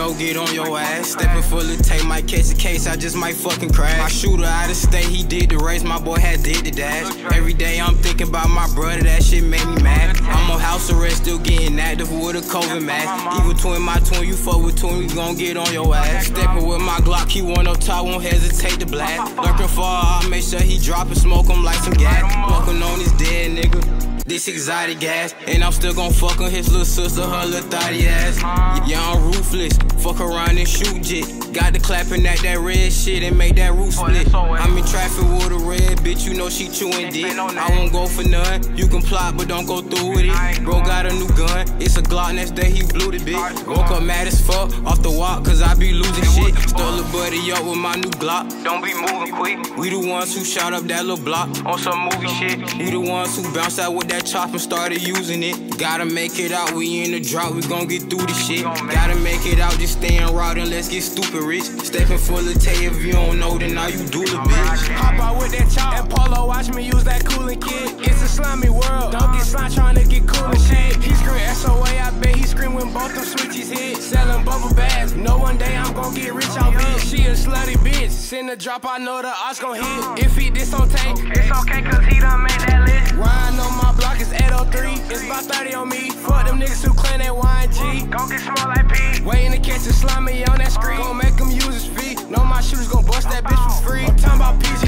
go get on your ass. Stepping full of tape, might catch a case, I just might fucking crash. My shooter out of state, he did the race, my boy had did the dash. Every day I'm thinking about my brother, that shit made me mad. I'm on house arrest, still getting active with a COVID mask. Even twin my twin, you fuck with twin, we gon' get on your ass. Stepping with my Glock, he one up top, won't hesitate to blast. Lurking for I'll make sure he drop and smoke him like some gas. Walking on his dead nigga, this exotic gas. And I'm still gon' fuck on his little sister, her little thotty ass. Yeah, I'm ruthless, fuck around and shoot jit. Got the clapping at that red shit and make that roof split. I'm in traffic with a red bitch, you know she chewing dick. I won't go for none, you can plot but don't go through with it. Bro got a new gun, it's a Glock, next day he blew the bitch. Woke up mad as fuck, off the walk cause I be losing shit. Stole a buddy up with my new Glock, don't be moving quick. We the ones who shot up that little block on some movie shit. We the ones who bounced out with that chop and started using it. Gotta make it out, we in the drought, we gon' get through this shit. Gotta make it out, just staying route and let's get stupid rich. Stepping full of tay, if you don't know, then now you do the bitch. Hop out with that chop and Polo, watch me use that cooling kit. It's a slimy world, don't get slime trying to get cool and shit. He scream SOA, I bet he scream when both them switches hit. Selling bubble bags, know one day I'm gon' get rich out bitch. She a slutty bitch, send a drop, I know the odds gon' hit. If he diss on tape, it's okay cause he done made that list. Riding on my block is 803, it's about 30 on me. Fuck them niggas who claim they YG, gon' get small like P. Waiting to catch a slimy on that screen, gon' make him use his feet. Know my shooters gon' bust that bitch for free. I'm talking about PGB.